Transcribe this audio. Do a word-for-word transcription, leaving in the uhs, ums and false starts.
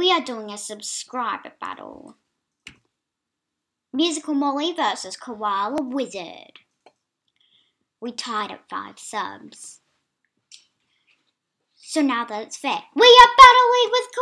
we are doing a subscriber battle. Musical Molly versus Koala Wizard. We tied at five subs. So now that it's fair, we are battling with